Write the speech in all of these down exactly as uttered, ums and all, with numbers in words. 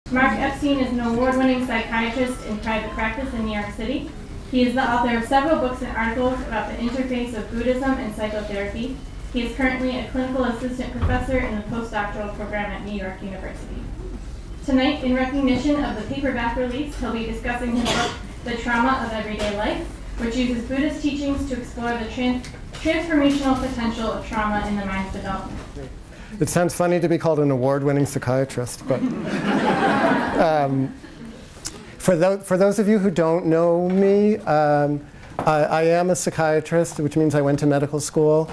Mark Epstein is an award-winning psychiatrist in private practice in New York City. He is the author of several books and articles about the interface of Buddhism and psychotherapy. He is currently a clinical assistant professor in the postdoctoral program at New York University. Tonight, in recognition of the paperback release, he'll be discussing his book, The Trauma of Everyday Life, which uses Buddhist teachings to explore the trans transformational potential of trauma in the mind's development. It sounds funny to be called an award-winning psychiatrist, but um, for, those, for those of you who don't know me, um, I, I am a psychiatrist, which means I went to medical school.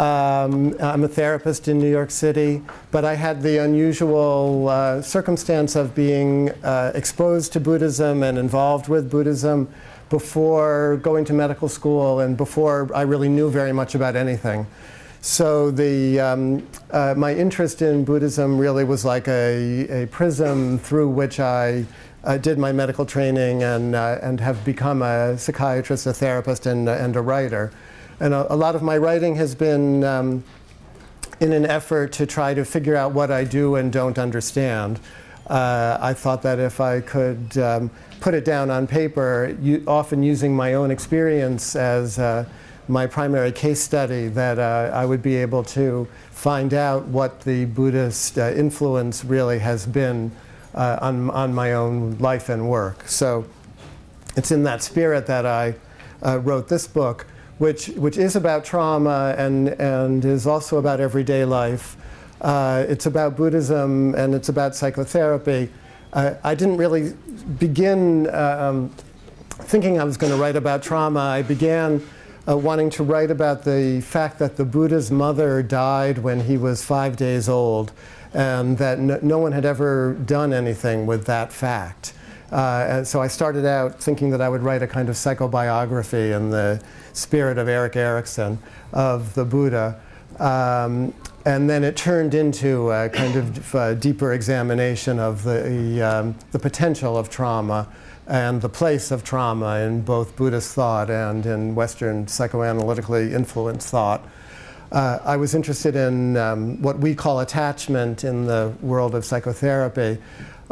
Um, I'm a therapist in New York City, but I had the unusual uh, circumstance of being uh, exposed to Buddhism and involved with Buddhism before going to medical school and before I really knew very much about anything. So the, um, uh, my interest in Buddhism really was like a, a prism through which I uh, did my medical training and, uh, and have become a psychiatrist, a therapist, and, and a writer. And a, a lot of my writing has been um, in an effort to try to figure out what I do and don't understand. Uh, I thought that if I could um, put it down on paper, you, often using my own experience as uh, my primary case study, that uh, I would be able to find out what the Buddhist uh, influence really has been uh, on, on my own life and work. So it's in that spirit that I uh, wrote this book, which, which is about trauma and, and is also about everyday life. Uh, it's about Buddhism and it's about psychotherapy. Uh, I didn't really begin um, thinking I was going to write about trauma. I began uh, wanting to write about the fact that the Buddha's mother died when he was five days old, and that no, no one had ever done anything with that fact. Uh, and so I started out thinking that I would write a kind of psychobiography in the spirit of Erik Erikson of the Buddha. Um, and then it turned into a kind of uh, deeper examination of the, um, the potential of trauma and the place of trauma in both Buddhist thought and in Western psychoanalytically influenced thought. Uh, I was interested in um, what we call attachment in the world of psychotherapy,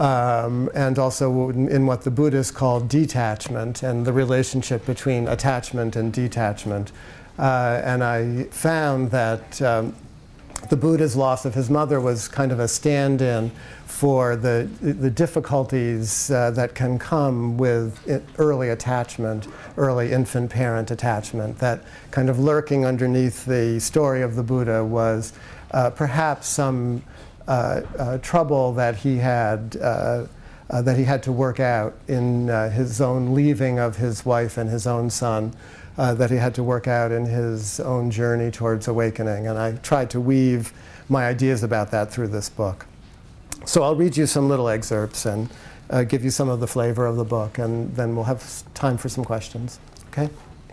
um, and also in what the Buddhists call detachment and the relationship between attachment and detachment. Uh, and I found that um, the Buddha's loss of his mother was kind of a stand-in for the, the difficulties uh, that can come with early attachment, early infant-parent attachment. That kind of lurking underneath the story of the Buddha was uh, perhaps some uh, uh, trouble that he had uh, uh, that he had to work out in uh, his own leaving of his wife and his own son. Uh, that he had to work out in his own journey towards awakening. And I tried to weave my ideas about that through this book. So I'll read you some little excerpts and uh, give you some of the flavor of the book, and then we'll have time for some questions. Okay?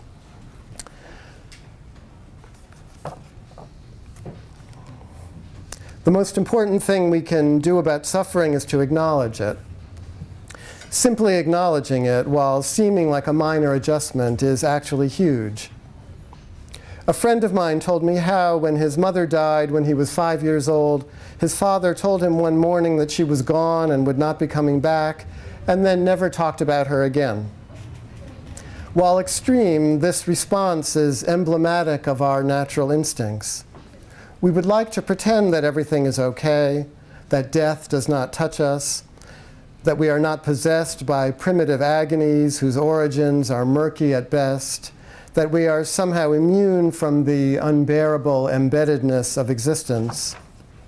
The most important thing we can do about suffering is to acknowledge it. Simply acknowledging it, while seeming like a minor adjustment, is actually huge. A friend of mine told me how, when his mother died when he was five years old, his father told him one morning that she was gone and would not be coming back, and then never talked about her again. While extreme, this response is emblematic of our natural instincts. We would like to pretend that everything is okay, that death does not touch us, that we are not possessed by primitive agonies whose origins are murky at best, that we are somehow immune from the unbearable embeddedness of existence.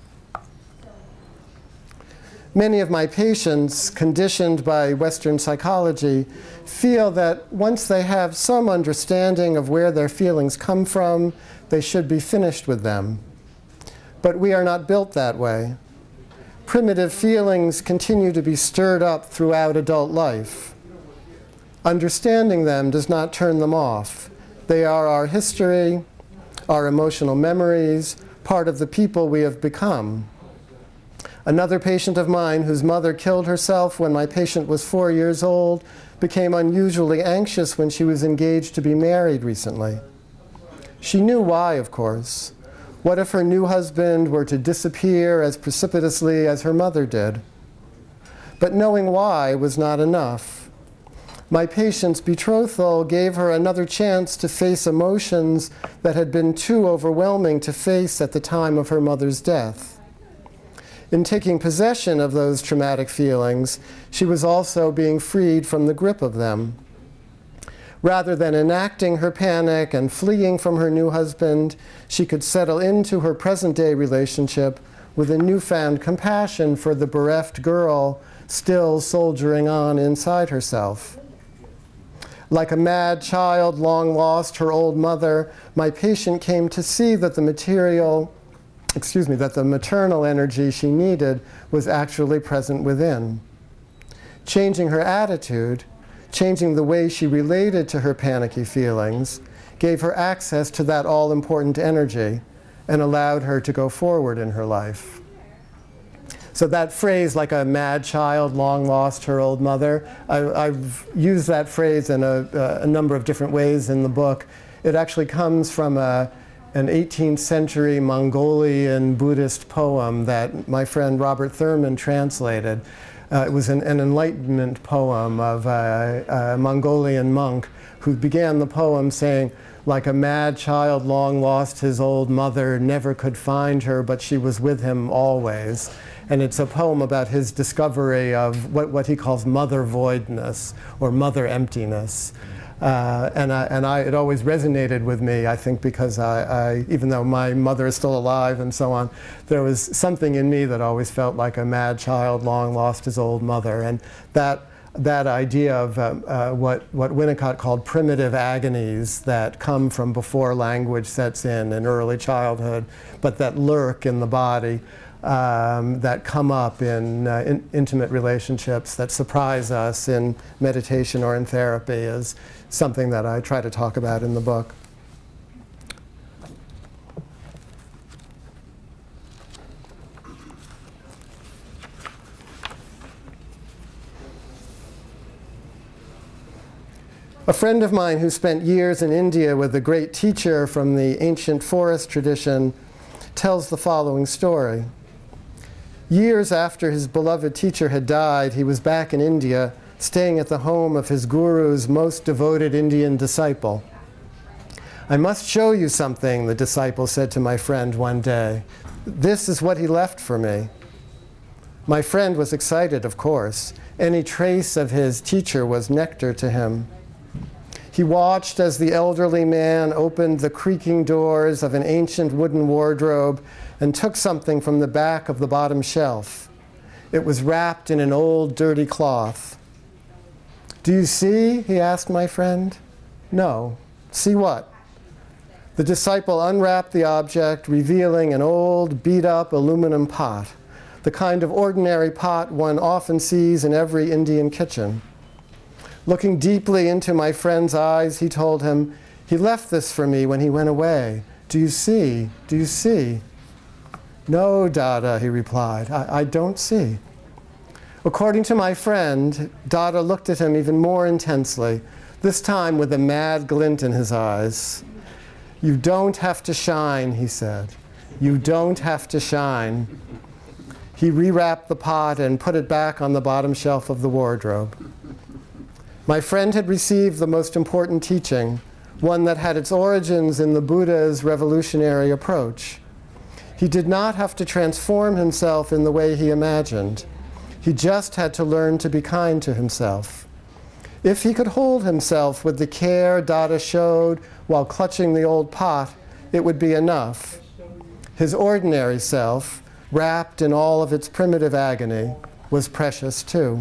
Many of my patients, conditioned by Western psychology, feel that once they have some understanding of where their feelings come from, they should be finished with them. But we are not built that way. Primitive feelings continue to be stirred up throughout adult life. Understanding them does not turn them off. They are our history, our emotional memories, part of the people we have become. Another patient of mine, whose mother killed herself when my patient was four years old, became unusually anxious when she was engaged to be married recently. She knew why, of course. What if her new husband were to disappear as precipitously as her mother did? But knowing why was not enough. My patient's betrothal gave her another chance to face emotions that had been too overwhelming to face at the time of her mother's death. In taking possession of those traumatic feelings, she was also being freed from the grip of them. Rather than enacting her panic and fleeing from her new husband, she could settle into her present-day relationship with a newfound compassion for the bereft girl still soldiering on inside herself. Like a mad child long lost her old mother, my patient came to see that the material, excuse me, that the maternal energy she needed was actually present within. Changing her attitude, changing the way she related to her panicky feelings, gave her access to that all-important energy and allowed her to go forward in her life. So that phrase, like a mad child long lost her old mother, I, I've used that phrase in a, a number of different ways in the book. It actually comes from a, an eighteenth century Mongolian Buddhist poem that my friend Robert Thurman translated. Uh, it was an, an enlightenment poem of a, a Mongolian monk who began the poem saying, like a mad child long lost his old mother, never could find her, but she was with him always. And it's a poem about his discovery of what, what he calls mother voidness, or mother emptiness. Uh, and I, and I, it always resonated with me, I think, because I, I, even though my mother is still alive and so on, there was something in me that always felt like a mad child long lost his old mother. And that, that idea of uh, uh, what, what Winnicott called primitive agonies that come from before language sets in in early childhood, but that lurk in the body, Um, that come up in, uh, in intimate relationships, that surprise us in meditation or in therapy, is something that I try to talk about in the book. A friend of mine who spent years in India with a great teacher from the ancient forest tradition tells the following story. Years after his beloved teacher had died, he was back in India, staying at the home of his guru's most devoted Indian disciple. "I must show you something," the disciple said to my friend one day. "This is what he left for me." My friend was excited, of course. Any trace of his teacher was nectar to him. He watched as the elderly man opened the creaking doors of an ancient wooden wardrobe and took something from the back of the bottom shelf. It was wrapped in an old, dirty cloth. "Do you see?" he asked my friend. "No. See what?" The disciple unwrapped the object, revealing an old, beat-up aluminum pot, the kind of ordinary pot one often sees in every Indian kitchen. Looking deeply into my friend's eyes, he told him, "He left this for me when he went away. Do you see? Do you see?" "No, Dada," he replied, I, I don't see." According to my friend, Dada looked at him even more intensely, this time with a mad glint in his eyes. "You don't have to shine," he said. "You don't have to shine." He rewrapped the pot and put it back on the bottom shelf of the wardrobe. My friend had received the most important teaching, one that had its origins in the Buddha's revolutionary approach. He did not have to transform himself in the way he imagined. He just had to learn to be kind to himself. If he could hold himself with the care Dada showed while clutching the old pot, it would be enough. His ordinary self, wrapped in all of its primitive agony, was precious too.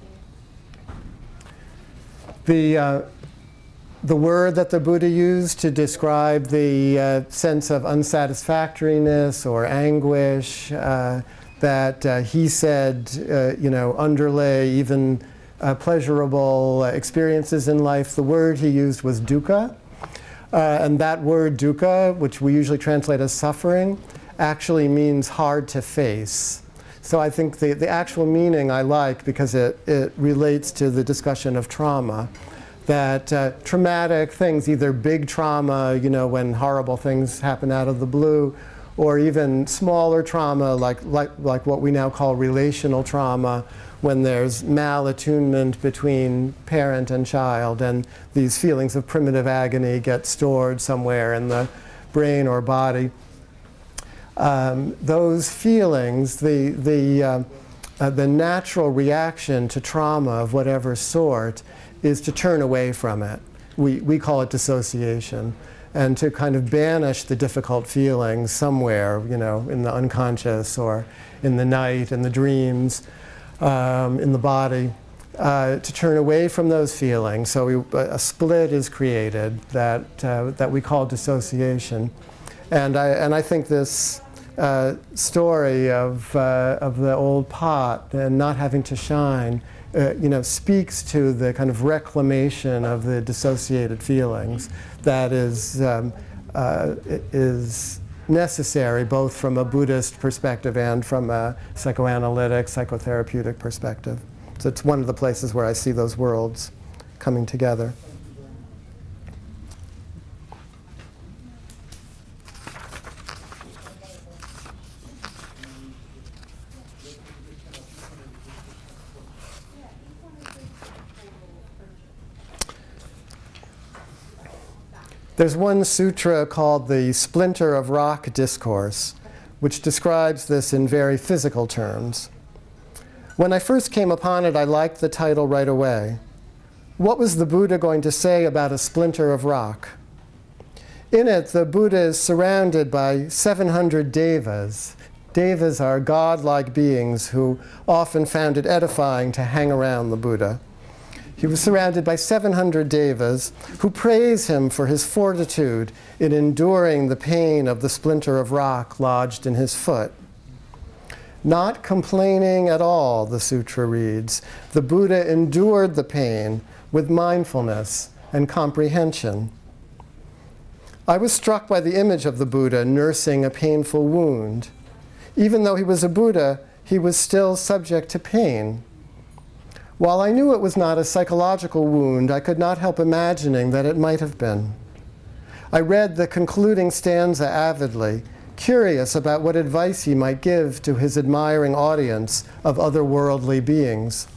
The, uh, the word that the Buddha used to describe the uh, sense of unsatisfactoriness or anguish uh, that uh, he said, uh, you know, underlay even uh, pleasurable experiences in life, the word he used was dukkha. Uh, and that word dukkha, which we usually translate as suffering, actually means hard to face. So I think the, the actual meaning I like because it, it relates to the discussion of trauma. That uh, traumatic things, either big trauma, you know, when horrible things happen out of the blue, or even smaller trauma like, like, like what we now call relational trauma, when there's malattunement between parent and child, and these feelings of primitive agony get stored somewhere in the brain or body. Um, those feelings, the, the, uh, uh, the natural reaction to trauma of whatever sort is to turn away from it. We, we call it dissociation. And to kind of banish the difficult feelings somewhere, you know, in the unconscious or in the night, in the dreams, um, in the body, uh, to turn away from those feelings. So we, a split is created that, uh, that we call dissociation. And I, and I think this uh, story of, uh, of the old pot and not having to shine, uh, you know, speaks to the kind of reclamation of the dissociated feelings that is, um, uh, is necessary both from a Buddhist perspective and from a psychoanalytic, psychotherapeutic perspective. So it's one of the places where I see those worlds coming together. There's one sutra called the Splinter of Rock Discourse, which describes this in very physical terms. When I first came upon it, I liked the title right away. What was the Buddha going to say about a splinter of rock? In it, the Buddha is surrounded by seven hundred devas. Devas are godlike beings who often found it edifying to hang around the Buddha. He was surrounded by seven hundred devas who praise him for his fortitude in enduring the pain of the splinter of rock lodged in his foot. Not complaining at all, the sutra reads, the Buddha endured the pain with mindfulness and comprehension. I was struck by the image of the Buddha nursing a painful wound. Even though he was a Buddha, he was still subject to pain. While I knew it was not a psychological wound, I could not help imagining that it might have been. I read the concluding stanza avidly, curious about what advice he might give to his admiring audience of otherworldly beings.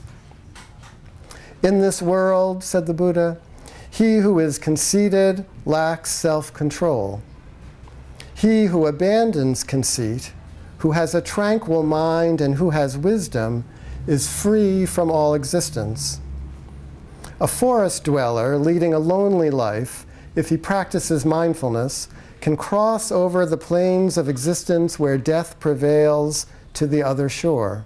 In this world, said the Buddha, he who is conceited lacks self-control. He who abandons conceit, who has a tranquil mind and who has wisdom, is free from all existence. A forest dweller leading a lonely life, if he practices mindfulness, can cross over the plains of existence where death prevails to the other shore.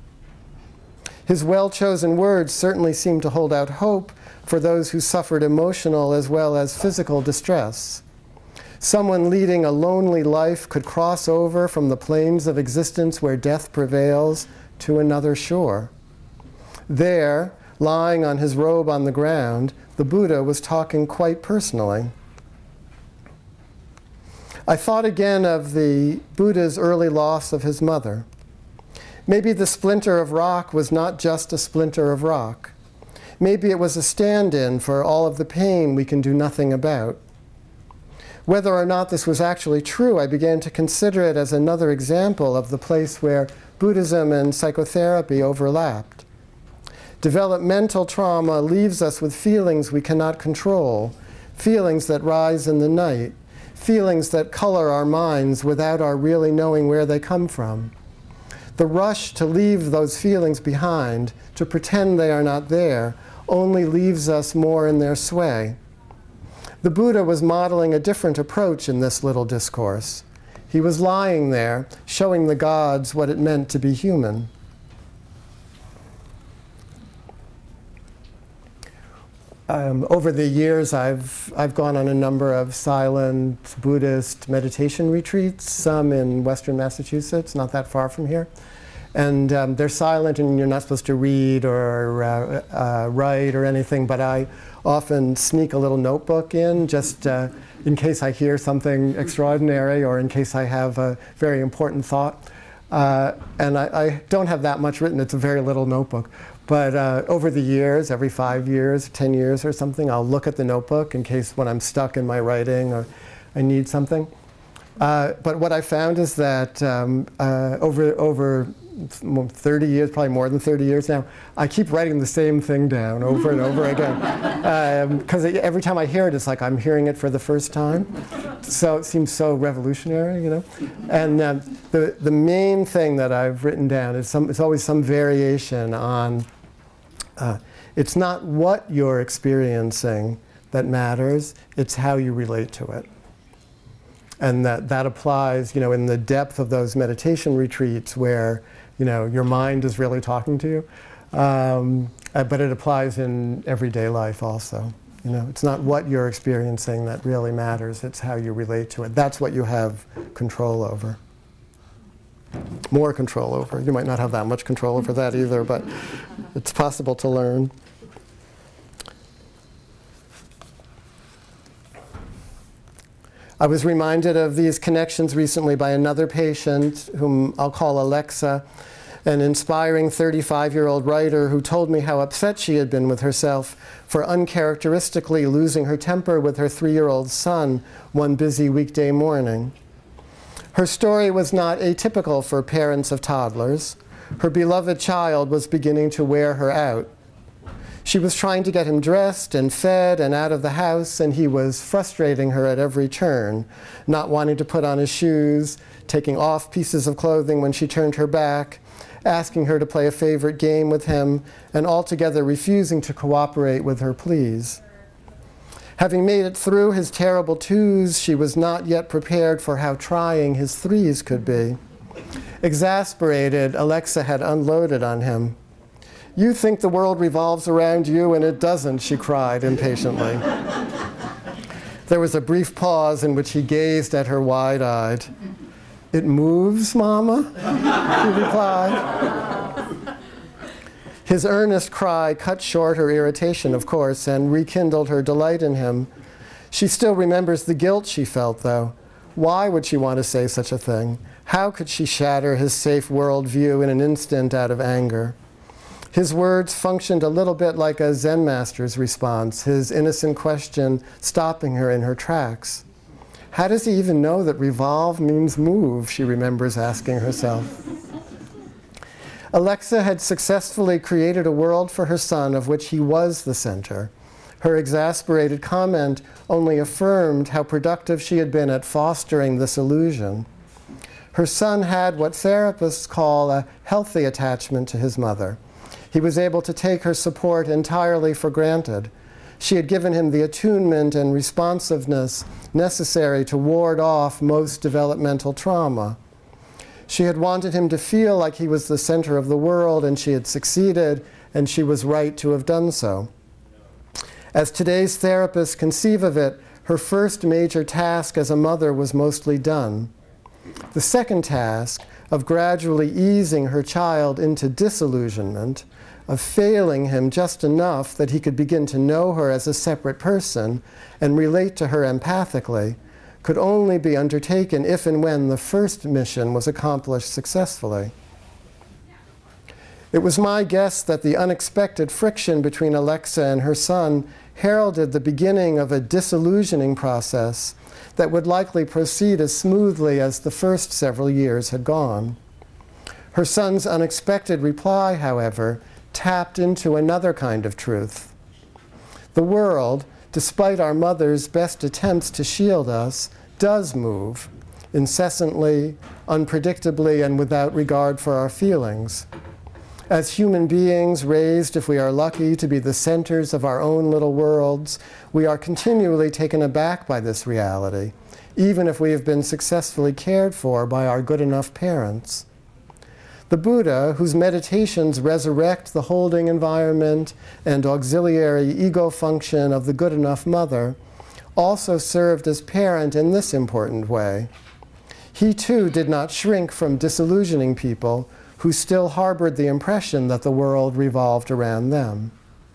His well-chosen words certainly seem to hold out hope for those who suffered emotional as well as physical distress. Someone leading a lonely life could cross over from the plains of existence where death prevails to another shore. There, lying on his robe on the ground, the Buddha was talking quite personally. I thought again of the Buddha's early loss of his mother. Maybe the splinter of rock was not just a splinter of rock. Maybe it was a stand-in for all of the pain we can do nothing about. Whether or not this was actually true, I began to consider it as another example of the place where Buddhism and psychotherapy overlapped. Developmental trauma leaves us with feelings we cannot control, feelings that rise in the night, feelings that color our minds without our really knowing where they come from. The rush to leave those feelings behind, to pretend they are not there, only leaves us more in their sway. The Buddha was modeling a different approach in this little discourse. He was lying there, showing the gods what it meant to be human. Um, over the years, I've, I've gone on a number of silent Buddhist meditation retreats, some in Western Massachusetts, not that far from here. And um, they're silent, and you're not supposed to read or uh, uh, write or anything, but I often sneak a little notebook in, just uh, in case I hear something extraordinary or in case I have a very important thought. Uh, and I, I don't have that much written. It's a very little notebook. But uh, over the years, every five years, ten years or something, I'll look at the notebook in case when I'm stuck in my writing or I need something. Uh, but what I found is that um, uh, over, over thirty years, probably more than thirty years now, I keep writing the same thing down over and over again. Because um, every time I hear it, it's like I'm hearing it for the first time. So it seems so revolutionary, you know. And um, the, the main thing that I've written down is some, it's always some variation on, uh, it's not what you're experiencing that matters, it's how you relate to it. And that, that applies, you know, in the depth of those meditation retreats where, you know, your mind is really talking to you. Um, uh, but it applies in everyday life also. You know, it's not what you're experiencing that really matters, it's how you relate to it. That's what you have control over. More control over. You might not have that much control over that either, but it's possible to learn. I was reminded of these connections recently by another patient, whom I'll call Alexa, an inspiring thirty-five-year-old writer who told me how upset she had been with herself for uncharacteristically losing her temper with her three-year-old son one busy weekday morning. Her story was not atypical for parents of toddlers. Her beloved child was beginning to wear her out. She was trying to get him dressed and fed and out of the house, and he was frustrating her at every turn, not wanting to put on his shoes, taking off pieces of clothing when she turned her back, asking her to play a favorite game with him, and altogether refusing to cooperate with her pleas. Having made it through his terrible twos, she was not yet prepared for how trying his threes could be. Exasperated, Alexa had unloaded on him. "You think the world revolves around you, and it doesn't," she cried impatiently. There was a brief pause in which he gazed at her wide-eyed. "It moves, Mama?" she replied. His earnest cry cut short her irritation, of course, and rekindled her delight in him. She still remembers the guilt she felt, though. Why would she want to say such a thing? How could she shatter his safe worldview in an instant out of anger? His words functioned a little bit like a Zen master's response, his innocent question stopping her in her tracks. How does he even know that revolve means move, she remembers asking herself. Alexa had successfully created a world for her son of which he was the center. Her exasperated comment only affirmed how productive she had been at fostering this illusion. Her son had what therapists call a healthy attachment to his mother. He was able to take her support entirely for granted. She had given him the attunement and responsiveness necessary to ward off most developmental trauma. She had wanted him to feel like he was the center of the world, and she had succeeded, and she was right to have done so. As today's therapists conceive of it, her first major task as a mother was mostly done. The second task, of gradually easing her child into disillusionment, of failing him just enough that he could begin to know her as a separate person and relate to her empathically, could only be undertaken if and when the first mission was accomplished successfully. It was my guess that the unexpected friction between Alexa and her son heralded the beginning of a disillusioning process that would likely proceed as smoothly as the first several years had gone. Her son's unexpected reply, however, tapped into another kind of truth. The world, despite our mother's best attempts to shield us, does move, incessantly, unpredictably, and without regard for our feelings. As human beings raised, if we are lucky, to be the centers of our own little worlds, we are continually taken aback by this reality, even if we have been successfully cared for by our good enough parents. The Buddha, whose meditations resurrect the holding environment and auxiliary ego function of the good enough mother, also served as parent in this important way. He too did not shrink from disillusioning people who still harbored the impression that the world revolved around them.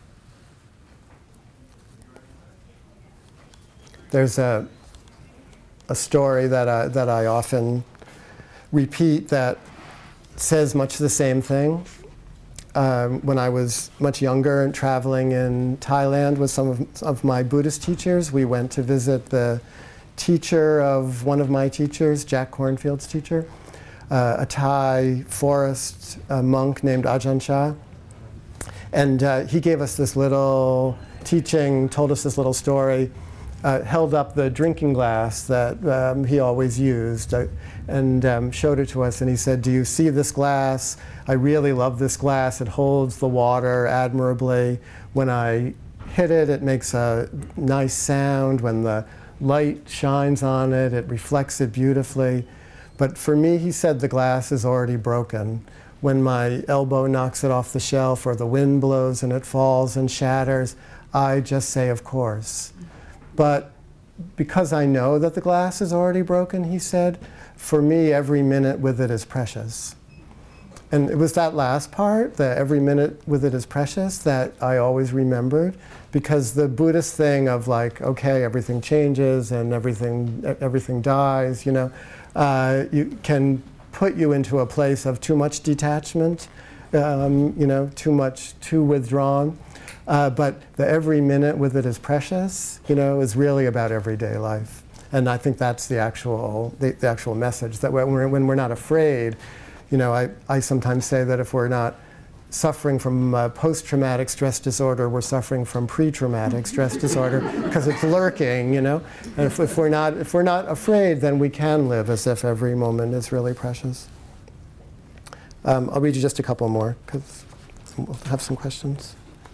There's a, a story that I, that I often repeat that says much the same thing. Um, when I was much younger and traveling in Thailand with some of, of my Buddhist teachers, we went to visit the teacher of one of my teachers, Jack Cornfield's teacher, uh, a Thai forest uh, monk named Ajahn Chah. And uh, he gave us this little teaching, told us this little story, uh, held up the drinking glass that um, he always used, uh, and um, showed it to us. And he said, "Do you see this glass? I really love this glass. It holds the water admirably. When I hit it, it makes a nice sound. When the light shines on it, it reflects it beautifully. But for me," he said, "the glass is already broken. When my elbow knocks it off the shelf, or the wind blows and it falls and shatters, I just say, of course. But because I know that the glass is already broken," he said, "for me, every minute with it is precious." And it was that last part, that every minute with it is precious, that I always remembered. Because the Buddhist thing of like, okay, everything changes and everything, everything dies, you know, uh, you can put you into a place of too much detachment, um, you know, too much, too withdrawn. Uh, but the every minute with it is precious, you know, is really about everyday life. And I think that's the actual, the, the actual message, that when we're, when we're not afraid, you know, I, I sometimes say that if we're not suffering from uh, post-traumatic stress disorder, we're suffering from pre-traumatic stress disorder, because it's lurking, you know. And if, if, we're not, if we're not afraid, then we can live as if every moment is really precious. Um, I'll read you just a couple more, because we'll have some questions.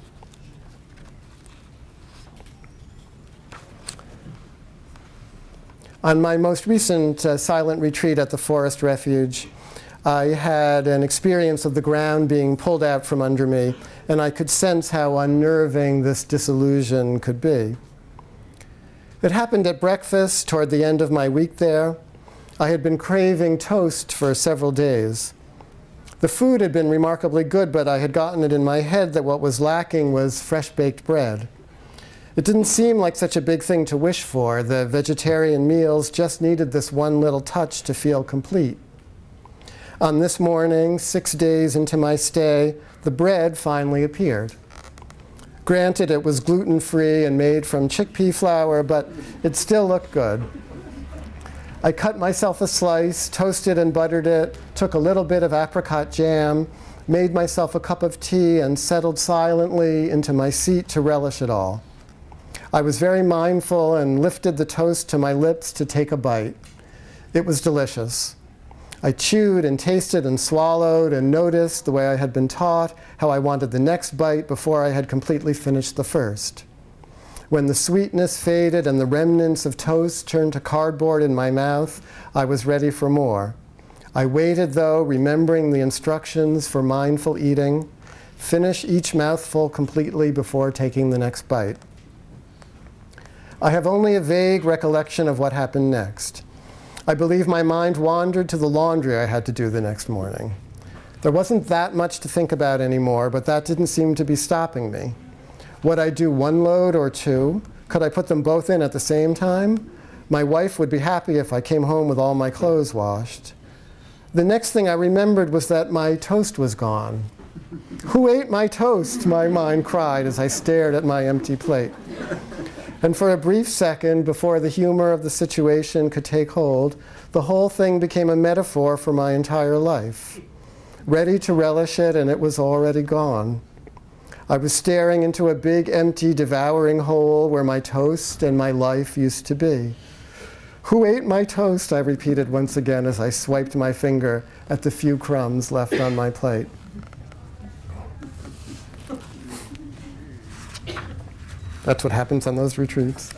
On my most recent uh, silent retreat at the Forest Refuge, I had an experience of the ground being pulled out from under me, and I could sense how unnerving this disillusion could be. It happened at breakfast toward the end of my week there. I had been craving toast for several days. The food had been remarkably good, but I had gotten it in my head that what was lacking was fresh-baked bread. It didn't seem like such a big thing to wish for. The vegetarian meals just needed this one little touch to feel complete. On this morning, six days into my stay, the bread finally appeared. Granted, it was gluten-free and made from chickpea flour, but it still looked good. I cut myself a slice, toasted and buttered it, took a little bit of apricot jam, made myself a cup of tea, and settled silently into my seat to relish it all. I was very mindful and lifted the toast to my lips to take a bite. It was delicious. I chewed and tasted and swallowed and noticed, the way I had been taught, how I wanted the next bite before I had completely finished the first. When the sweetness faded and the remnants of toast turned to cardboard in my mouth, I was ready for more. I waited, though, remembering the instructions for mindful eating. Finish each mouthful completely before taking the next bite. I have only a vague recollection of what happened next. I believe my mind wandered to the laundry I had to do the next morning. There wasn't that much to think about anymore, but that didn't seem to be stopping me. Would I do one load or two? Could I put them both in at the same time? My wife would be happy if I came home with all my clothes washed. The next thing I remembered was that my toast was gone. Who ate my toast? My mind cried as I stared at my empty plate. And for a brief second, before the humor of the situation could take hold, the whole thing became a metaphor for my entire life. Ready to relish it, and it was already gone. I was staring into a big, empty, devouring hole where my toast and my life used to be. Who ate my toast? I repeated once again as I swiped my finger at the few crumbs left on my plate. That's what happens on those retreats.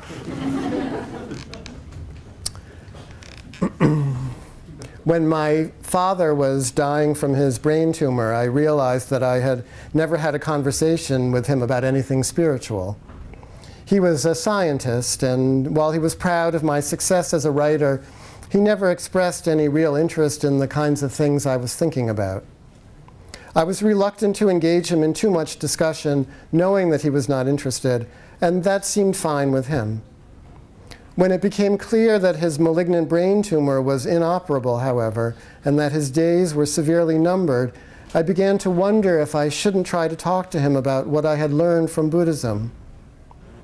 When my father was dying from his brain tumor, I realized that I had never had a conversation with him about anything spiritual. He was a scientist, and while he was proud of my success as a writer, he never expressed any real interest in the kinds of things I was thinking about. I was reluctant to engage him in too much discussion, knowing that he was not interested, and that seemed fine with him. When it became clear that his malignant brain tumor was inoperable, however, and that his days were severely numbered, I began to wonder if I shouldn't try to talk to him about what I had learned from Buddhism.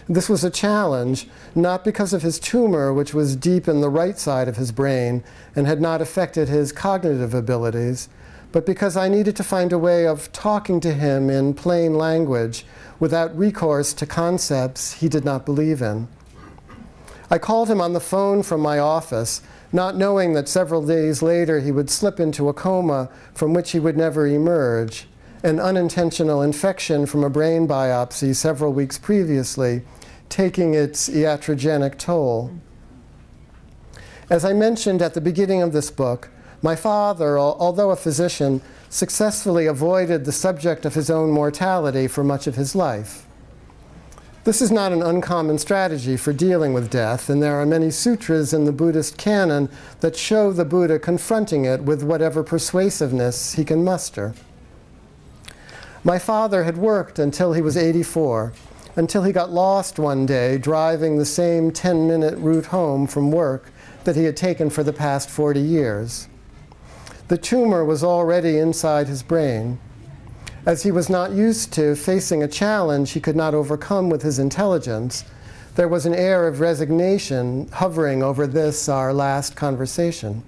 This was a challenge, not because of his tumor, which was deep in the right side of his brain and had not affected his cognitive abilities, but because I needed to find a way of talking to him in plain language without recourse to concepts he did not believe in. I called him on the phone from my office, not knowing that several days later he would slip into a coma from which he would never emerge, an unintentional infection from a brain biopsy several weeks previously, taking its iatrogenic toll. As I mentioned at the beginning of this book, my father, although a physician, successfully avoided the subject of his own mortality for much of his life. This is not an uncommon strategy for dealing with death, and there are many sutras in the Buddhist canon that show the Buddha confronting it with whatever persuasiveness he can muster. My father had worked until he was eighty-four, until he got lost one day driving the same ten-minute route home from work that he had taken for the past forty years. The tumor was already inside his brain. As he was not used to facing a challenge he could not overcome with his intelligence, there was an air of resignation hovering over this, our last conversation.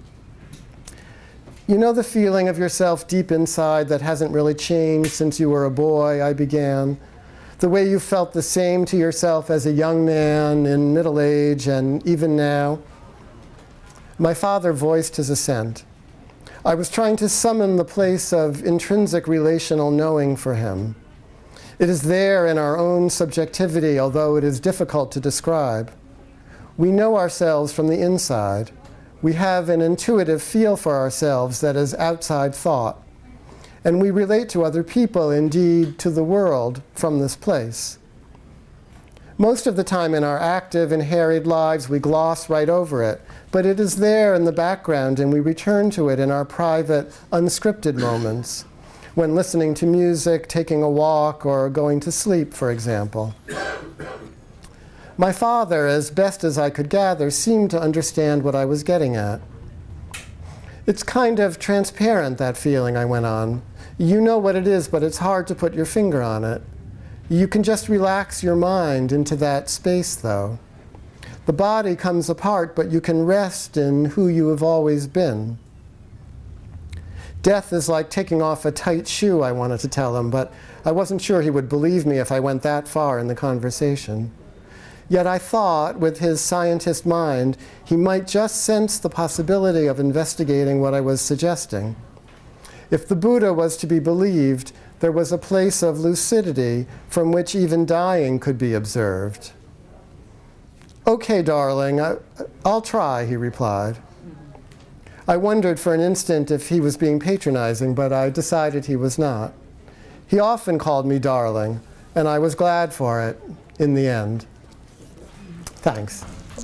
You know the feeling of yourself deep inside that hasn't really changed since you were a boy, I began. The way you felt the same to yourself as a young man, in middle age, and even now. My father voiced his assent. I was trying to summon the place of intrinsic relational knowing for him. It is there in our own subjectivity, although it is difficult to describe. We know ourselves from the inside. We have an intuitive feel for ourselves that is outside thought. And we relate to other people, indeed to the world, from this place. Most of the time in our active and harried lives, we gloss right over it, but it is there in the background, and we return to it in our private, unscripted moments, when listening to music, taking a walk, or going to sleep, for example. My father, as best as I could gather, seemed to understand what I was getting at. It's kind of transparent, that feeling, I went on. You know what it is, but it's hard to put your finger on it. You can just relax your mind into that space, though. The body comes apart, but you can rest in who you have always been. Death is like taking off a tight shoe, I wanted to tell him, but I wasn't sure he would believe me if I went that far in the conversation. Yet I thought, with his scientist mind, he might just sense the possibility of investigating what I was suggesting. If the Buddha was to be believed, there was a place of lucidity from which even dying could be observed. Okay, darling, I, I'll try, he replied. I wondered for an instant if he was being patronizing, but I decided he was not. He often called me darling, and I was glad for it in the end. Thanks.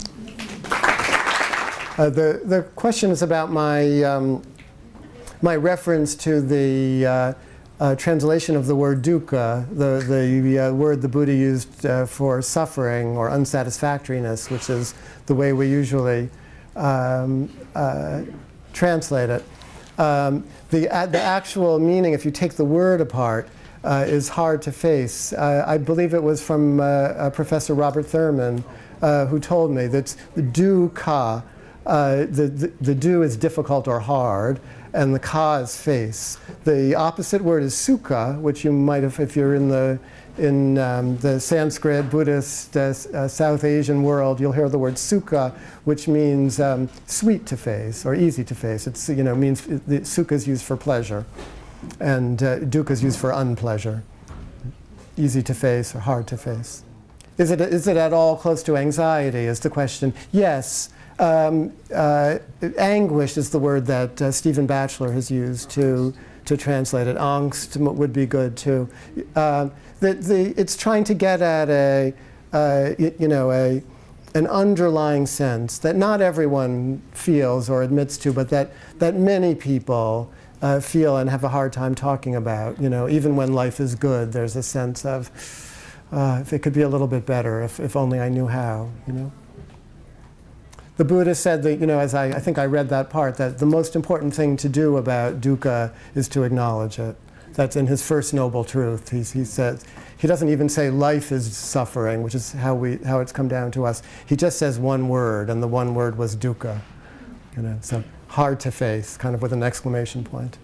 Uh, the, the question is about my, um, my reference to the uh, uh, translation of the word dukkha, the, the uh, word the Buddha used uh, for suffering or unsatisfactoriness, which is the way we usually um, uh, translate it. Um, the, uh, the actual meaning, if you take the word apart, uh, is hard to face. Uh, I believe it was from uh, uh, Professor Robert Thurman, uh, who told me that dukkha, uh, the, the, the do is difficult or hard, and the ka is face. The opposite word is sukha, which you might have, if you're in the in um, the Sanskrit, Buddhist, uh, uh, South Asian world, you'll hear the word sukha, which means um, sweet to face or easy to face. It's, you know, means the sukha is used for pleasure, and uh, dukkha is used for unpleasure. Easy to face or hard to face. Is it is it at all close to anxiety? Is the question? Yes. Um, uh, anguish is the word that uh, Stephen Batchelor has used to to translate it. Angst would be good too. Uh, the, the, it's trying to get at a uh, you, you know a an underlying sense that not everyone feels or admits to, but that that many people uh, feel and have a hard time talking about. You know, even when life is good, there's a sense of uh, if it could be a little bit better, if if only I knew how. You know. The Buddha said that, you know, as I, I think I read that part, that the most important thing to do about dukkha is to acknowledge it. That's in his first noble truth. He's, he says, he doesn't even say life is suffering, which is how, we, how it's come down to us. He just says one word, and the one word was dukkha. You know, so hard to face, kind of with an exclamation point.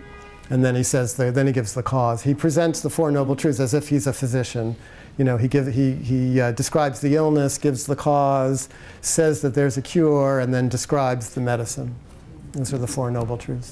And then he says, the, then he gives the cause. He presents the Four Noble Truths as if he's a physician. You know, he, give, he, he uh, describes the illness, gives the cause, says that there's a cure, and then describes the medicine. Those are the Four Noble Truths.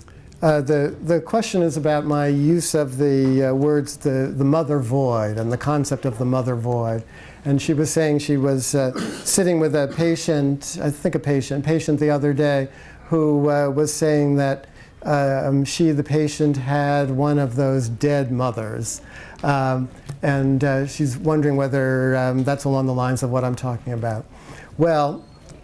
Uh, the, the question is about my use of the uh, words, the, the mother void, and the concept of the mother void. And she was saying she was uh, sitting with a patient, I think a patient, patient the other day, who uh, was saying that um, she, the patient, had one of those dead mothers. Um, and uh, she's wondering whether um, that's along the lines of what I'm talking about. Well,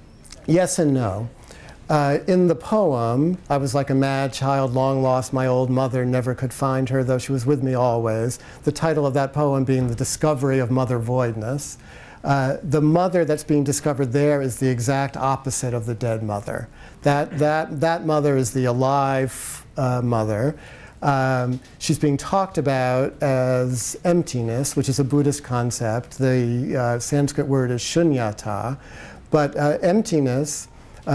yes and no. Uh, in the poem, I was like a mad child, long lost, my old mother, never could find her, though she was with me always. The title of that poem being The Discovery of Mother Voidness. Uh, the mother that's being discovered there is the exact opposite of the dead mother. That, that, that mother is the alive uh, mother. Um, she's being talked about as emptiness, which is a Buddhist concept. The uh, Sanskrit word is shunyata. But uh, emptiness,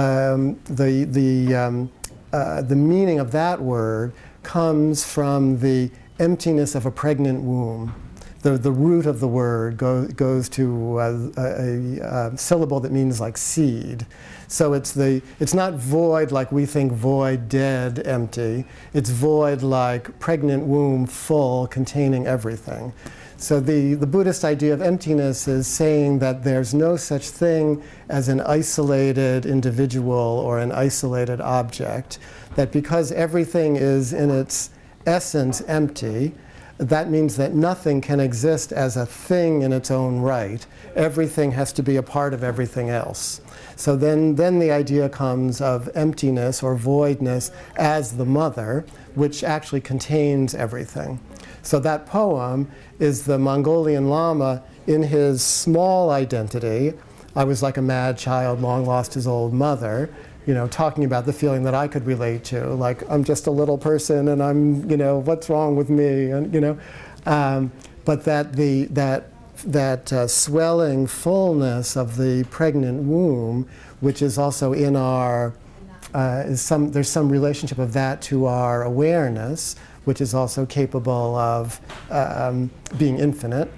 um, the, the, um, uh, the meaning of that word comes from the emptiness of a pregnant womb. The, the root of the word go, goes to uh, a, a, a syllable that means like seed. So it's, the, it's not void like we think void, dead, empty. It's void like pregnant womb, full, containing everything. So the, the Buddhist idea of emptiness is saying that there's no such thing as an isolated individual or an isolated object. That because everything is in its essence empty, that means that nothing can exist as a thing in its own right. Everything has to be a part of everything else. So then, then the idea comes of emptiness or voidness as the mother, which actually contains everything. So that poem is the Mongolian Lama in his small identity. I was like a mad child, long lost his old mother. You know, talking about the feeling that I could relate to, like I'm just a little person and I'm, you know, what's wrong with me, and you know, um, but that the that that uh, swelling fullness of the pregnant womb, which is also in our, uh, is some there's some relationship of that to our awareness, which is also capable of um, being infinite.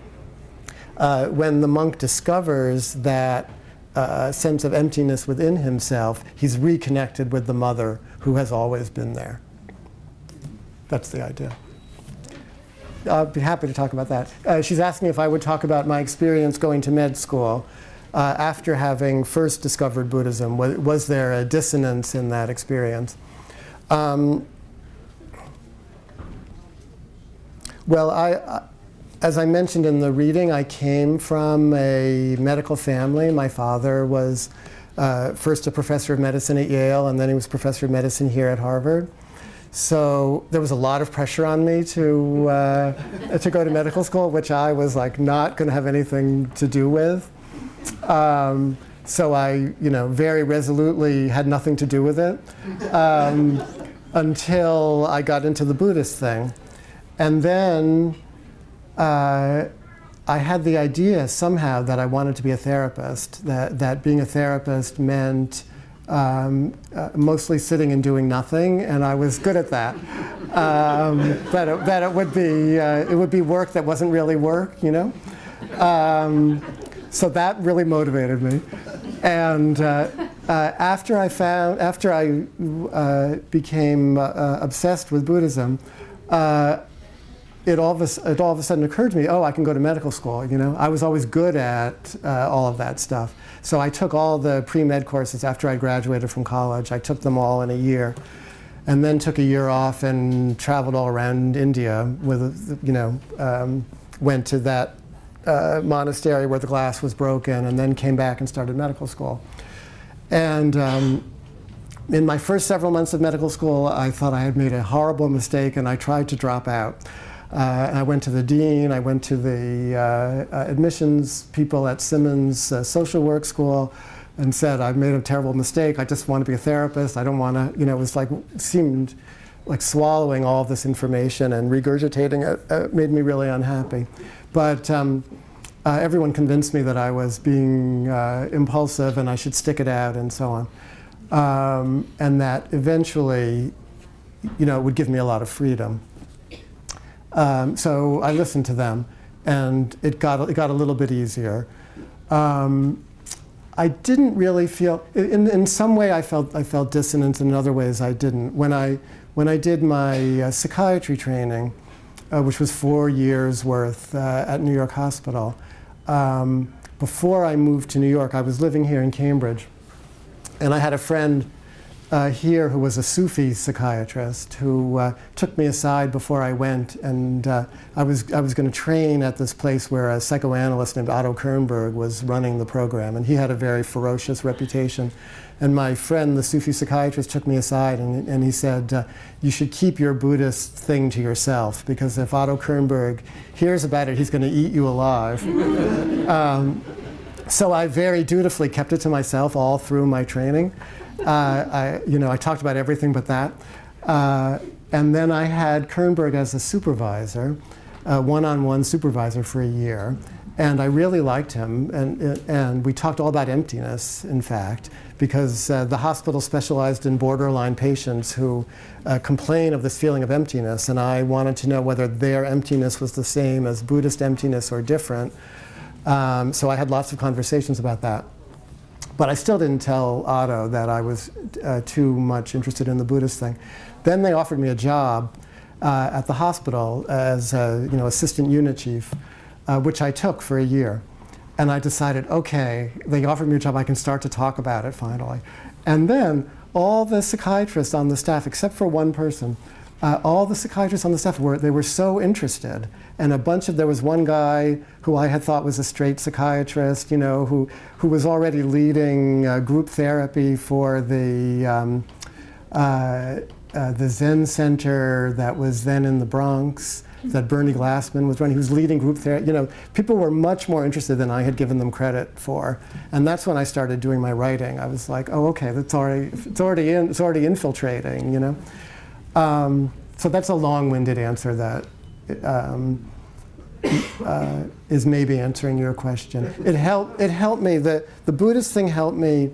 Uh, when the monk discovers that Uh, sense of emptiness within himself, he's reconnected with the mother who has always been there. That's the idea. I'll be happy to talk about that. Uh, she's asking if I would talk about my experience going to med school uh, after having first discovered Buddhism. Was, was there a dissonance in that experience? Um, well, I, I As I mentioned in the reading, I came from a medical family. My father was uh, first a professor of medicine at Yale, and then he was professor of medicine here at Harvard. So there was a lot of pressure on me to, uh, to go to medical school, which I was like not going to have anything to do with. Um, so I, you know, very resolutely had nothing to do with it um, until I got into the Buddhist thing. And then Uh, I had the idea somehow that I wanted to be a therapist, that, that being a therapist meant um, uh, mostly sitting and doing nothing, and I was good at that. Um, that, it, that it would be uh, it would be work that wasn't really work, you know. Um, so that really motivated me. And uh, uh, after I found, after I uh, became uh, obsessed with Buddhism. Uh, It all, of a, it all of a sudden occurred to me, oh, I can go to medical school, you know? I was always good at uh, all of that stuff. So I took all the pre-med courses after I graduated from college. I took them all in a year. And then took a year off and traveled all around India with, you know, um, went to that uh, monastery where the glass was broken, and then came back and started medical school. And um, in my first several months of medical school, I thought I had made a horrible mistake, and I tried to drop out. Uh, I went to the dean, I went to the uh, uh, admissions people at Simmons uh, social work school and said, I've made a terrible mistake, I just want to be a therapist, I don't want to, you know, it was like, seemed like swallowing all of this information and regurgitating it uh, made me really unhappy. But um, uh, everyone convinced me that I was being uh, impulsive and I should stick it out and so on. Um, and that eventually, you know, it would give me a lot of freedom. Um, so I listened to them, and it got, it got a little bit easier. Um, I didn't really feel, in, in some way I felt, I felt dissonance, in other ways I didn't. When I, when I did my uh, psychiatry training, uh, which was four years worth uh, at New York Hospital, um, before I moved to New York, I was living here in Cambridge, and I had a friend uh, here who was a Sufi psychiatrist who uh, took me aside before I went, and uh, I was, I was going to train at this place where a psychoanalyst named Otto Kernberg was running the program, and he had a very ferocious reputation. And my friend, the Sufi psychiatrist, took me aside, and, and he said, uh, you should keep your Buddhist thing to yourself, because if Otto Kernberg hears about it, he's going to eat you alive. um, so I very dutifully kept it to myself all through my training. Uh, I, you know, I talked about everything but that. Uh, and then I had Kernberg as a supervisor, uh, one-on-one supervisor for a year. And I really liked him. And, and we talked all about emptiness, in fact, because uh, the hospital specialized in borderline patients who uh, complain of this feeling of emptiness. And I wanted to know whether their emptiness was the same as Buddhist emptiness or different. Um, so I had lots of conversations about that. But I still didn't tell Otto that I was uh, too much interested in the Buddhist thing. Then they offered me a job uh, at the hospital as a, you know, assistant unit chief, uh, which I took for a year. And I decided, okay, they offered me a job, I can start to talk about it finally. And then all the psychiatrists on the staff, except for one person, Uh, all the psychiatrists on the staff were, they were so interested. And a bunch of, there was one guy who I had thought was a straight psychiatrist, you know, who, who was already leading uh, group therapy for the, um, uh, uh, the Zen Center that was then in the Bronx, that Bernie Glassman was running. He was leading group therapy. You know, people were much more interested than I had given them credit for. And that's when I started doing my writing. I was like, oh, okay, that's already, it's already, in, it's already infiltrating, you know. Um, so that's a long-winded answer that um, uh, is maybe answering your question. It helped, it helped me, the, the Buddhist thing helped me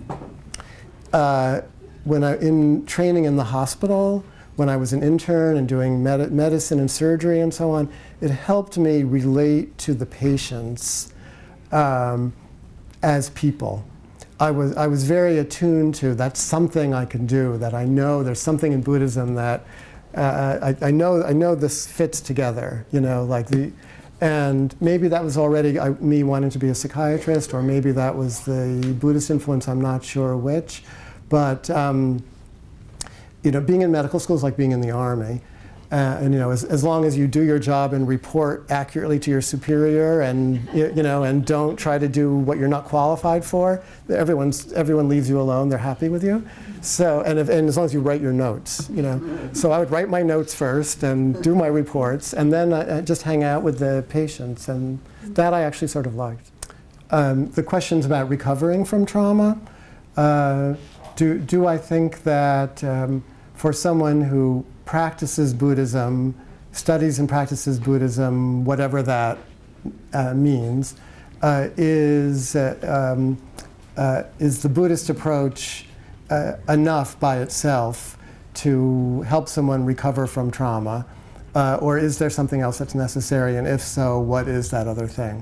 uh, when I, in training in the hospital, when I was an intern and doing med medicine and surgery and so on. It helped me relate to the patients um, as people. I was, I was very attuned to, that's something I can do, that I know there's something in Buddhism that uh, I, I, know, I know this fits together, you know, like the, and maybe that was already I, me wanting to be a psychiatrist, or maybe that was the Buddhist influence, I'm not sure which, but um, you know, being in medical school is like being in the army. Uh, and you know, as, as long as you do your job and report accurately to your superior, and you, you know, and don't try to do what you're not qualified for, everyone's everyone leaves you alone. They're happy with you. So, and, if, and as long as you write your notes, you know. So I would write my notes first and do my reports, and then I, I just hang out with the patients, and that I actually sort of liked. Um, the questions about recovering from trauma. Uh, do do I think that um, for someone who practices Buddhism, studies and practices Buddhism, whatever that uh, means, uh, is, uh, um, uh, is the Buddhist approach uh, enough by itself to help someone recover from trauma? Uh, or is there something else that's necessary? And if so, what is that other thing?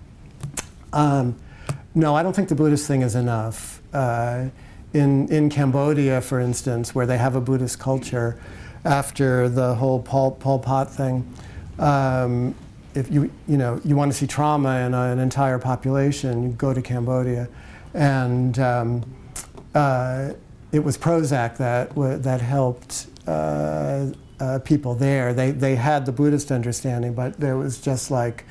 Um, no, I don't think the Buddhist thing is enough. Uh, in, in Cambodia, for instance, where they have a Buddhist culture, after the whole Pol, Pol Pot thing, um, if you, you, know, you want to see trauma in a, an entire population, you go to Cambodia. And um, uh, it was Prozac that, that helped uh, uh, people there. They, they had the Buddhist understanding, but there was just like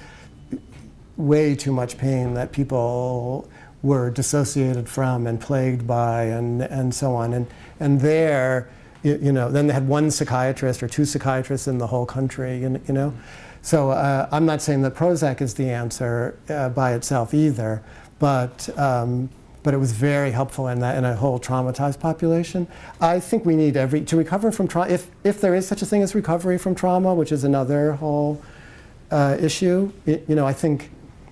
way too much pain that people were dissociated from and plagued by, and, and so on. And, and there, You, you know, then they had one psychiatrist or two psychiatrists in the whole country, you, you know. So uh, I'm not saying that Prozac is the answer uh, by itself either, but um, but it was very helpful in that in a whole traumatized population. I think we need every to recover from trauma. If if there is such a thing as recovery from trauma, which is another whole uh, issue, it, you know, I think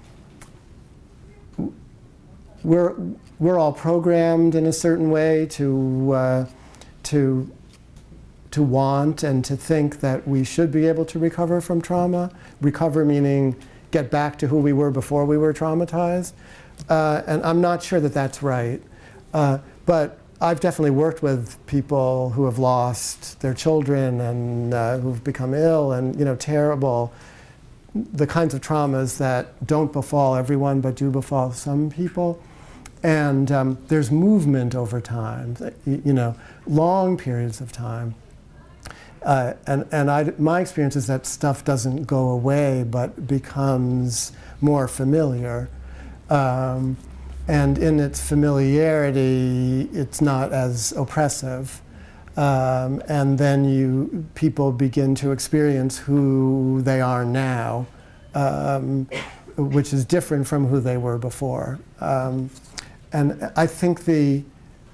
we're we're all programmed in a certain way to uh, to to want and to think that we should be able to recover from trauma. Recover meaning get back to who we were before we were traumatized. Uh, and I'm not sure that that's right. Uh, but I've definitely worked with people who have lost their children and uh, who've become ill and, you know, terrible, the kinds of traumas that don't befall everyone but do befall some people. And um, there's movement over time, you know, long periods of time. Uh, and and I, my experience is that stuff doesn't go away but becomes more familiar. Um, and in its familiarity, it's not as oppressive. Um, and then you, people begin to experience who they are now, um, which is different from who they were before. Um, and I think the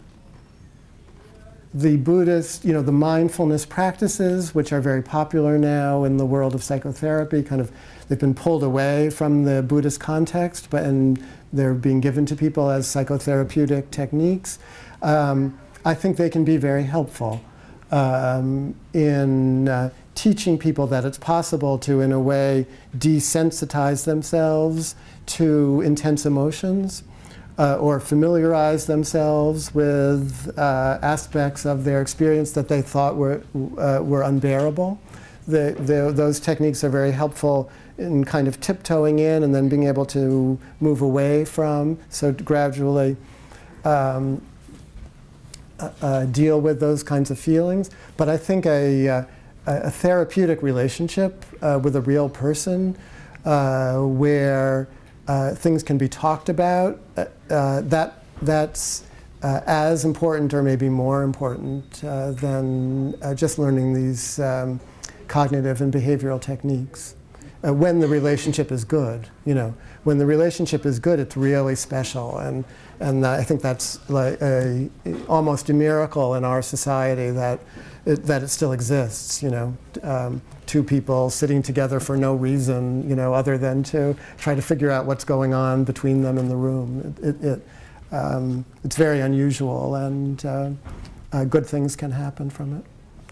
The Buddhist, you know, the mindfulness practices, which are very popular now in the world of psychotherapy, kind of, they've been pulled away from the Buddhist context, but and they're being given to people as psychotherapeutic techniques. Um, I think they can be very helpful um, in uh, teaching people that it's possible to, in a way, desensitize themselves to intense emotions. Uh, or familiarize themselves with uh, aspects of their experience that they thought were, uh, were unbearable. The, the, those techniques are very helpful in kind of tiptoeing in and then being able to move away from, so to gradually um, uh, uh, deal with those kinds of feelings. But I think a, uh, a therapeutic relationship uh, with a real person uh, where Uh, things can be talked about, uh, uh, that, that's uh, as important or maybe more important uh, than uh, just learning these um, cognitive and behavioral techniques. Uh, when the relationship is good, you know. When the relationship is good, it's really special. And, and I think that's like a, almost a miracle in our society that it, that it still exists, you know. Um, two people sitting together for no reason, you know, other than to try to figure out what's going on between them in the room. It, it, it, um, it's very unusual, and uh, uh, good things can happen from it.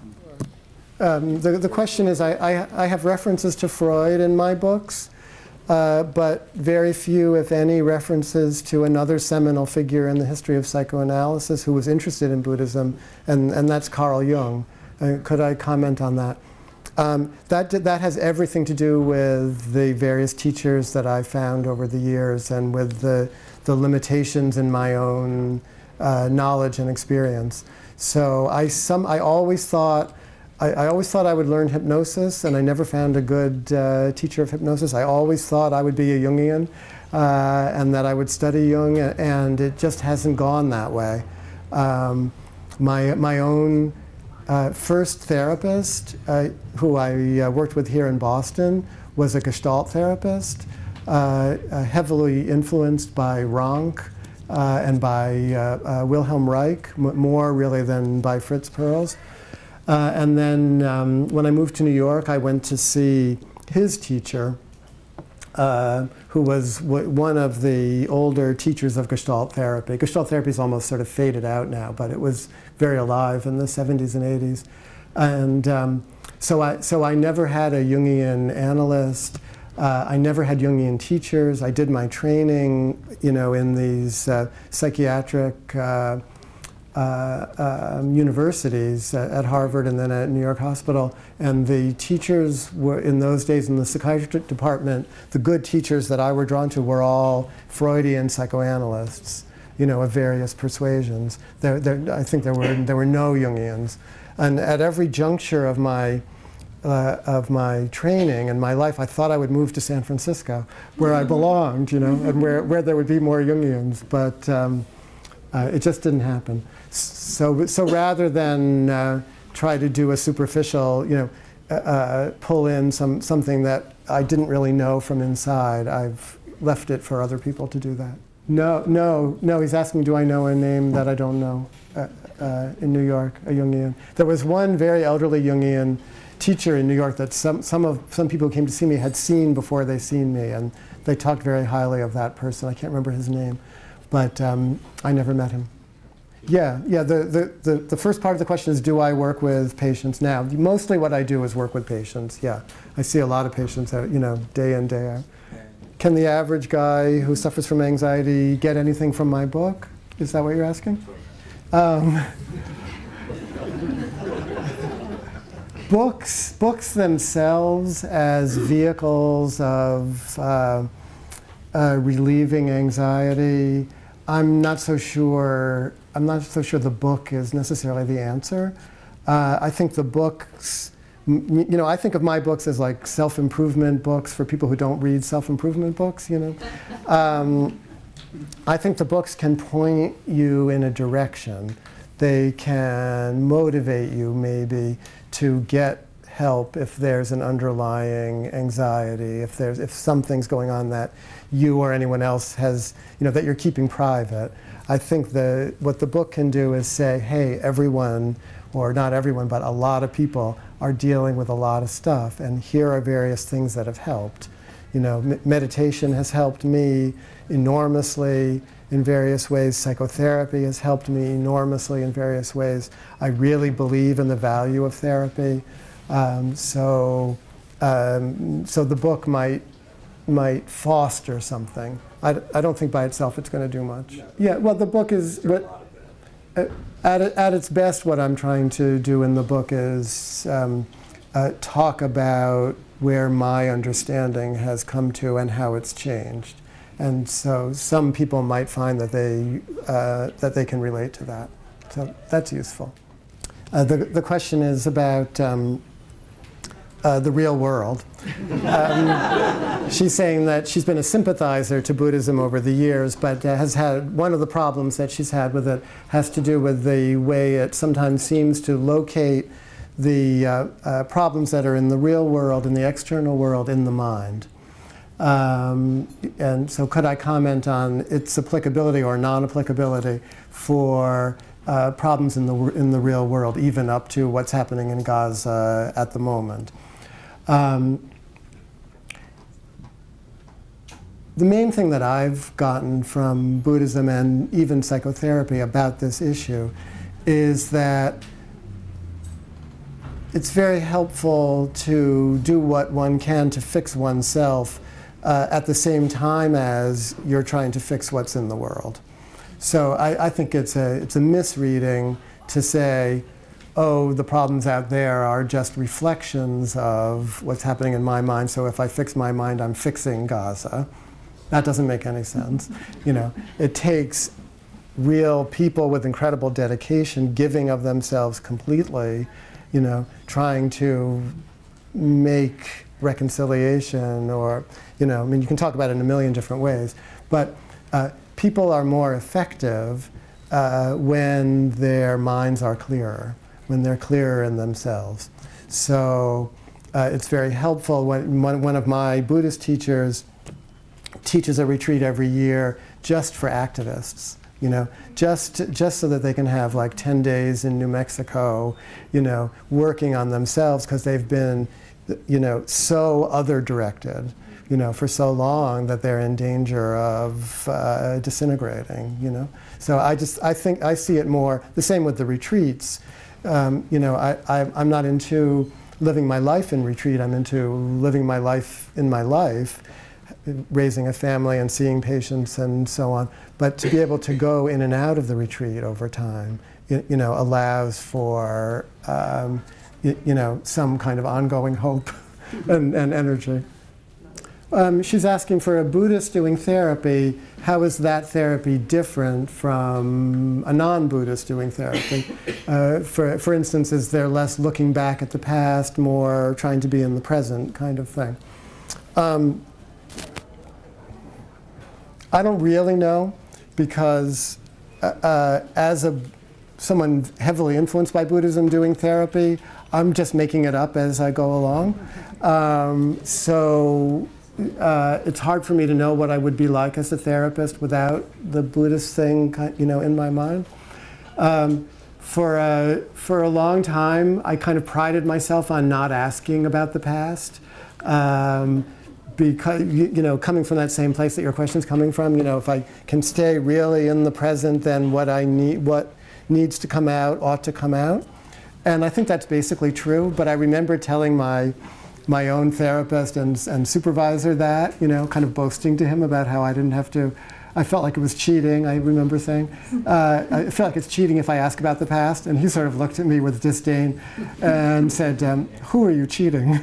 Um, the, the question is, I, I, I have references to Freud in my books, uh, but very few, if any, references to another seminal figure in the history of psychoanalysis who was interested in Buddhism, and, and that's Carl Jung. Uh, could I comment on that? Um, that, that has everything to do with the various teachers that I found over the years and with the, the limitations in my own uh, knowledge and experience. So I, some, I always thought, I, I always thought I would learn hypnosis, and I never found a good uh, teacher of hypnosis. I always thought I would be a Jungian uh, and that I would study Jung, and it just hasn't gone that way. Um, my, my own Uh, first therapist, uh, who I uh, worked with here in Boston, was a Gestalt therapist, uh, uh, heavily influenced by Rank uh, and by uh, uh, Wilhelm Reich, m more really than by Fritz Perls. Uh, and then um, when I moved to New York, I went to see his teacher, uh, who was w one of the older teachers of Gestalt therapy. Gestalt therapy is almost sort of faded out now, but it was very alive in the seventies and eighties. And um, so, I, so I never had a Jungian analyst. Uh, I never had Jungian teachers. I did my training, you know, in these uh, psychiatric uh, uh, um, universities uh, at Harvard and then at New York Hospital. And the teachers were, in those days in the psychiatry department, the good teachers that I were drawn to were all Freudian psychoanalysts, you know, of various persuasions. There, there, I think there were, there were no Jungians. And at every juncture of my, uh, of my training and my life, I thought I would move to San Francisco, where I belonged, you know, and where, where there would be more Jungians. But um, uh, it just didn't happen. So, so rather than uh, try to do a superficial, you know, uh, uh, pull in some, something that I didn't really know from inside, I've left it for other people to do that. No, no, no. He's asking, do I know a name that I don't know uh, uh, in New York, a Jungian? There was one very elderly Jungian teacher in New York that some, some, of, some people who came to see me had seen before they seen me, and they talked very highly of that person. I can't remember his name, but um, I never met him. Yeah, yeah, the, the, the, the first part of the question is, do I work with patients now? Mostly what I do is work with patients, yeah. I see a lot of patients, out, you know, day in, day out. Can the average guy who suffers from anxiety get anything from my book? Is that what you're asking? Um, books, books themselves as vehicles of uh, uh, relieving anxiety, I'm not so sure. I'm not so sure the book is necessarily the answer. Uh, I think the books, you know, I think of my books as like self-improvement books for people who don't read self-improvement books, you know. Um, I think the books can point you in a direction. They can motivate you maybe to get help if there's an underlying anxiety, if there's if something's going on that you or anyone else has, you know, that you're keeping private. I think the, what the book can do is say, hey, everyone, or not everyone, but a lot of people are dealing with a lot of stuff, and here are various things that have helped. You know, m meditation has helped me enormously in various ways. Psychotherapy has helped me enormously in various ways. I really believe in the value of therapy. Um, so, um, so the book might, might foster something. I, I don't think by itself it's going to do much. Yeah, well, the book is, but, uh, at, at its best, what I'm trying to do in the book is um, uh, talk about where my understanding has come to and how it's changed. And so some people might find that they, uh, that they can relate to that. So that's useful. Uh, the, the question is about um, uh, the real world. Um, she's saying that she's been a sympathizer to Buddhism over the years, but uh, has had, one of the problems that she's had with it has to do with the way it sometimes seems to locate the uh, uh, problems that are in the real world, in the external world, in the mind. Um, and so could I comment on its applicability or non-applicability for uh, problems in the, in the real world, even up to what's happening in Gaza at the moment? Um, the main thing that I've gotten from Buddhism and even psychotherapy about this issue is that it's very helpful to do what one can to fix oneself uh, at the same time as you're trying to fix what's in the world. So I, I think it's a, it's a misreading to say, oh, the problems out there are just reflections of what's happening in my mind, so if I fix my mind, I'm fixing Gaza. That doesn't make any sense. You know, it takes real people with incredible dedication, giving of themselves completely, you know, trying to make reconciliation, or, you know, I mean, you can talk about it in a million different ways, but uh, people are more effective uh, when their minds are clearer, when they're clearer in themselves. So uh, it's very helpful when one, one of my Buddhist teachers teaches a retreat every year just for activists. You know, just, just so that they can have like ten days in New Mexico, you know, working on themselves because they've been, you know, so other-directed, you know, for so long that they're in danger of uh, disintegrating, you know. So I just, I think, I see it more, the same with the retreats. Um, you know, I, I, I'm not into living my life in retreat, I'm into living my life in my life, raising a family and seeing patients and so on. But to be able to go in and out of the retreat over time, you, you know, allows for, um, you, you know, some kind of ongoing hope and, and energy. Um, she's asking, for a Buddhist doing therapy, how is that therapy different from a non-Buddhist doing therapy? Uh, for, for instance, is there less looking back at the past, more trying to be in the present kind of thing? Um, I don't really know, because uh, uh, as a, someone heavily influenced by Buddhism doing therapy, I'm just making it up as I go along. Um, so uh, it's hard for me to know what I would be like as a therapist without the Buddhist thing, you know, in my mind. Um, for, a, for a long time, I kind of prided myself on not asking about the past. Um, because, you, you know, coming from that same place that your question's coming from, you know, if I can stay really in the present, then what I need, what needs to come out ought to come out. And I think that's basically true, but I remember telling my, my own therapist and, and supervisor that, you know, kind of boasting to him about how I didn't have to, I felt like it was cheating, I remember saying. Uh, I felt like it's cheating if I ask about the past, and he sort of looked at me with disdain and said, um, who are you cheating?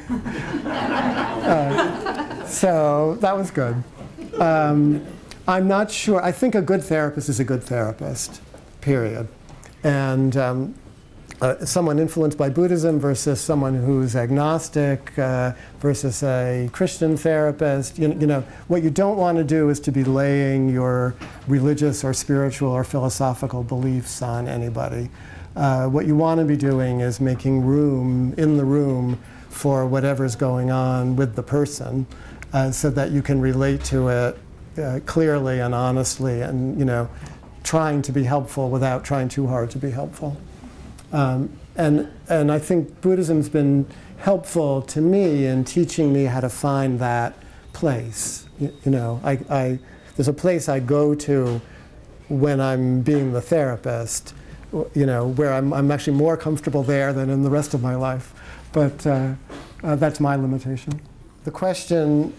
uh, so that was good. Um, I'm not sure, I think a good therapist is a good therapist, period. And um, uh, someone influenced by Buddhism versus someone who's agnostic uh, versus a Christian therapist. You, you know, what you don't want to do is to be laying your religious or spiritual or philosophical beliefs on anybody. Uh, what you want to be doing is making room in the room for whatever's going on with the person uh, so that you can relate to it uh, clearly and honestly and, you know, trying to be helpful without trying too hard to be helpful. Um, and, and I think Buddhism's been helpful to me in teaching me how to find that place. You, you know, I, I, there's a place I go to when I'm being the therapist, you know, where I'm, I'm actually more comfortable there than in the rest of my life. But uh, uh, that's my limitation. The question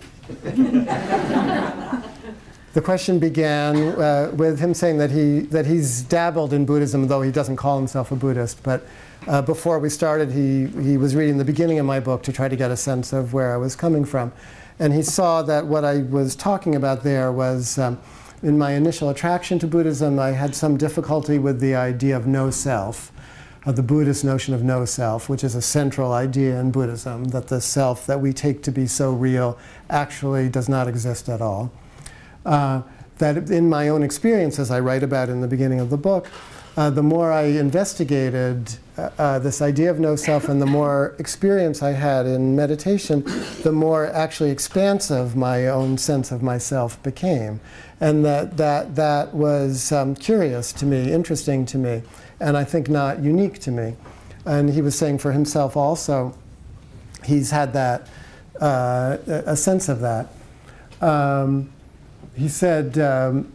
The question began uh, with him saying that, he, that he's dabbled in Buddhism, though he doesn't call himself a Buddhist. But uh, before we started, he, he was reading the beginning of my book to try to get a sense of where I was coming from. And he saw that what I was talking about there was, um, in my initial attraction to Buddhism, I had some difficulty with the idea of no self, of the Buddhist notion of no self, which is a central idea in Buddhism, that the self that we take to be so real actually does not exist at all. Uh, that in my own experience, as I write about in the beginning of the book, uh, the more I investigated uh, uh, this idea of no self and the more experience I had in meditation, the more actually expansive my own sense of myself became. And that, that, that was um, curious to me, interesting to me, and I think not unique to me. And he was saying for himself also, he's had that, uh, a sense of that. Um, He said, um,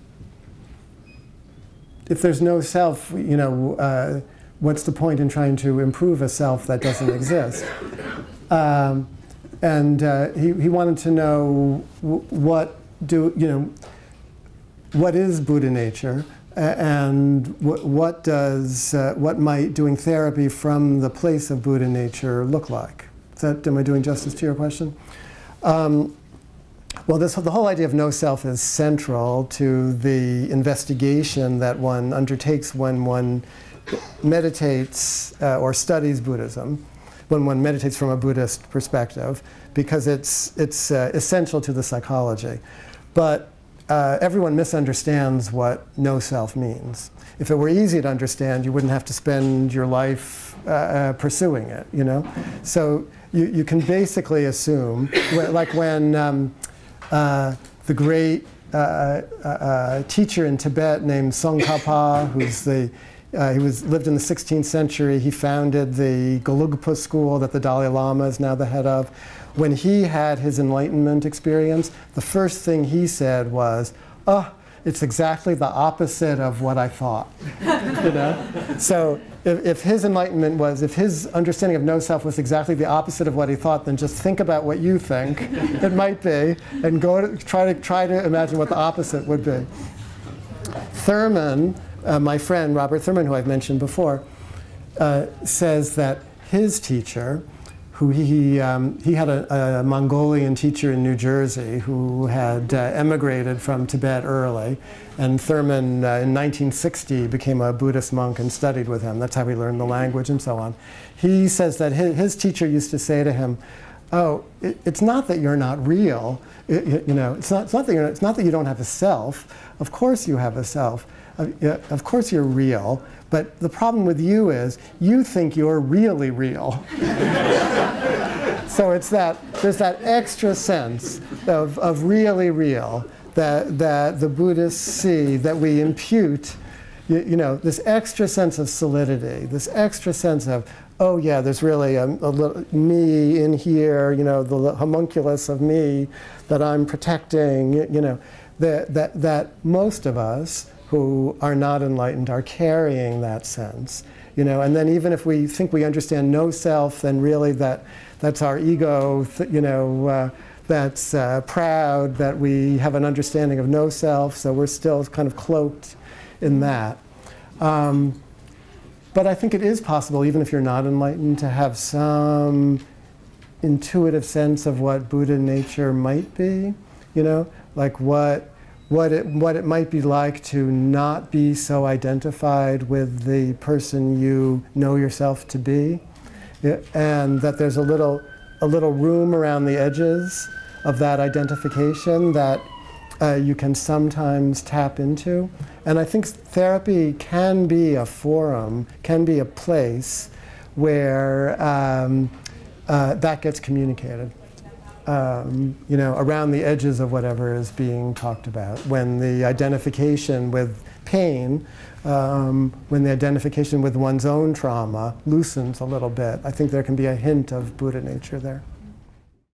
if there's no self, you know, uh, what's the point in trying to improve a self that doesn't exist? Um, and uh, he, he wanted to know w what do, you know, what is Buddha nature, and w what does, uh, what might doing therapy from the place of Buddha nature look like? Is that, am I doing justice to your question? Um, Well, this, the whole idea of no self is central to the investigation that one undertakes when one meditates uh, or studies Buddhism, when one meditates from a Buddhist perspective, because it's, it's uh, essential to the psychology. But uh, everyone misunderstands what no self means. If it were easy to understand, you wouldn't have to spend your life uh, uh, pursuing it, you know? So you, you can basically assume, like when um, Uh, the great uh, uh, uh, teacher in Tibet named Tsongkhapa, who's the, uh, he was, lived in the sixteenth century. He founded the Gelugpa school that the Dalai Lama is now the head of. When he had his enlightenment experience, the first thing he said was, oh, it's exactly the opposite of what I thought. You know? So if, if his enlightenment was, if his understanding of no self was exactly the opposite of what he thought, then just think about what you think it might be, and go to, try to try to imagine what the opposite would be. Thurman, uh, my friend Robert Thurman, who I've mentioned before, uh, says that his teacher, who he, um, he had a, a Mongolian teacher in New Jersey who had uh, emigrated from Tibet early, and Thurman uh, in nineteen sixty became a Buddhist monk and studied with him. That's how he learned the language and so on. He says that his, his teacher used to say to him, oh, it, it's not that you're not real, it, it, you know, it's not, it's, not that you're, it's not that you don't have a self. Of course you have a self. Uh, yeah, of course you're real. But the problem with you is, you think you're really real. So it's that, there's that extra sense of, of really real that, that the Buddhists see, that we impute, you, you know, this extra sense of solidity, this extra sense of, oh yeah, there's really a, a little me in here, you know, the homunculus of me that I'm protecting, you know, that, that, that most of us who are not enlightened are carrying that sense, you know, and then even if we think we understand no self, then really that, that's our ego, th you know, uh, that's uh, proud that we have an understanding of no self, so we're still kind of cloaked in that. Um, but I think it is possible, even if you're not enlightened, to have some intuitive sense of what Buddha nature might be, you know, like what, what, it, what it might be like to not be so identified with the person you know yourself to be, yeah, and that there's a little, a little room around the edges of that identification that uh, you can sometimes tap into. And I think therapy can be a forum, can be a place where um, uh, that gets communicated, um, you know, around the edges of whatever is being talked about. When the identification with pain, um, when the identification with one's own trauma loosens a little bit, I think there can be a hint of Buddha nature there.